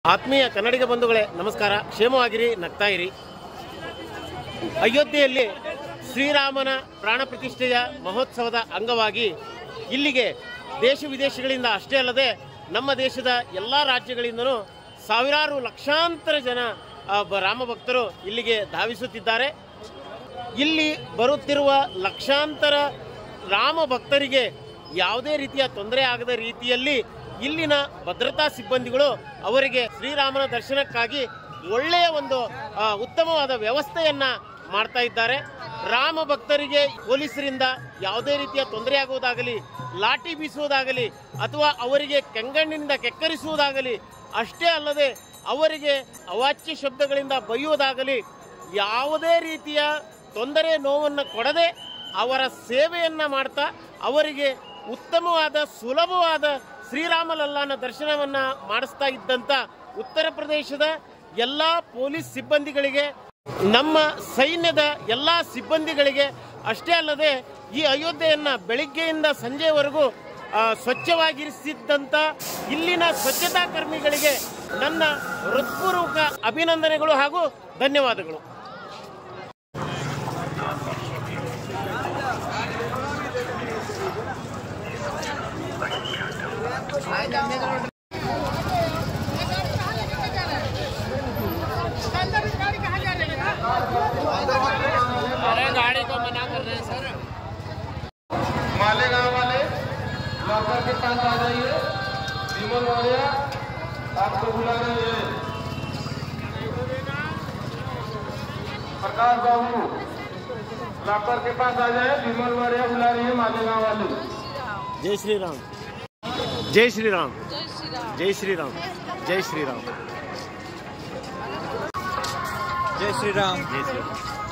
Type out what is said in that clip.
ಆತ್ಮೀಯ ಕನ್ನಡಿಗ ಬಂಧುಗಳೇ ನಮಸ್ಕಾರ. ಕ್ಷೇಮವಾಗಿರಿ, ನಗ್ತಾ ಇರಿ. ಅಯೋಧ್ಯೆಯಲ್ಲಿ ಶ್ರೀರಾಮನ ಪ್ರಾಣ ಪ್ರತಿಷ್ಠೆಯ ಮಹೋತ್ಸವದ ಅಂಗವಾಗಿ ಇಲ್ಲಿಗೆ ದೇಶ ವಿದೇಶಗಳಿಂದ ಅಷ್ಟೇ ಅಲ್ಲದೆ ನಮ್ಮ ದೇಶದ ಎಲ್ಲ ರಾಜ್ಯಗಳಿಂದಲೂ ಸಾವಿರಾರು ಲಕ್ಷಾಂತರ ಜನ ರಾಮ ಭಕ್ತರು ಇಲ್ಲಿಗೆ ಧಾವಿಸುತ್ತಿದ್ದಾರೆ. ಇಲ್ಲಿ ಬರುತ್ತಿರುವ ಲಕ್ಷಾಂತರ ರಾಮ ಭಕ್ತರಿಗೆ ಯಾವುದೇ ರೀತಿಯ ತೊಂದರೆ ಆಗದ ರೀತಿಯಲ್ಲಿ ಇಲ್ಲಿನ ಭದ್ರತಾ ಸಿಬ್ಬಂದಿಗಳು ಅವರಿಗೆ ಶ್ರೀರಾಮನ ದರ್ಶನಕ್ಕಾಗಿ ಒಳ್ಳೆಯ ಒಂದು ಉತ್ತಮವಾದ ವ್ಯವಸ್ಥೆಯನ್ನ ಮಾಡ್ತಾ ಇದ್ದಾರೆ. ರಾಮ ಭಕ್ತರಿಗೆ ಪೊಲೀಸರಿಂದ ಯಾವುದೇ ರೀತಿಯ ತೊಂದರೆ ಆಗುವುದಾಗಲಿ, ಲಾಠಿ ಬೀಸುವುದಾಗಲಿ ಅಥವಾ ಅವರಿಗೆ ಕೆಂಗಣ್ಣಿನಿಂದ ಕೆಕ್ಕರಿಸುವುದಾಗಲಿ, ಅಷ್ಟೇ ಅಲ್ಲದೆ ಅವರಿಗೆ ಅವಾಚ್ಯ ಶಬ್ದಗಳಿಂದ ಬೈಯುವುದಾಗಲಿ, ಯಾವುದೇ ರೀತಿಯ ತೊಂದರೆ ನೋವನ್ನು ಕೊಡದೆ ಅವರ ಸೇವೆಯನ್ನ ಮಾಡ್ತಾ ಅವರಿಗೆ ಉತ್ತಮವಾದ ಸುಲಭವಾದ ಶ್ರೀರಾಮಲಲ್ಲಾನ ದರ್ಶನವನ್ನ ಮಾಡಿಸ್ತಾ ಇದ್ದಂತ ಉತ್ತರ ಪ್ರದೇಶದ ಎಲ್ಲ ಪೊಲೀಸ್ ಸಿಬ್ಬಂದಿಗಳಿಗೆ, ನಮ್ಮ ಸೈನ್ಯದ ಎಲ್ಲ ಸಿಬ್ಬಂದಿಗಳಿಗೆ, ಅಷ್ಟೇ ಅಲ್ಲದೆ ಈ ಅಯೋಧ್ಯೆಯನ್ನ ಬೆಳಿಗ್ಗೆಯಿಂದ ಸಂಜೆವರೆಗೂ ಸ್ವಚ್ಛವಾಗಿರಿಸಿದ್ದಂಥ ಇಲ್ಲಿನ ಸ್ವಚ್ಛತಾ ಕರ್ಮಿಗಳಿಗೆ ನನ್ನ ಹೃತ್ಪೂರ್ವಕ ಅಭಿನಂದನೆಗಳು ಹಾಗೂ ಧನ್ಯವಾದಗಳು. अरे गाड़ी को मना कर रहे हैं सर। मालेगांव वाले लॉकर के पास आ जाइए। विमल मौर्य आपको बुला रहे हैं। प्रकाश बाबू लॉकर के पास आ जाए। विमल मौर्य बुला रही है मालेगांव वाले। जय श्री राम, जय श्री राम, जय श्री राम, जय श्री राम, जय श्री राम, जय श्री राम.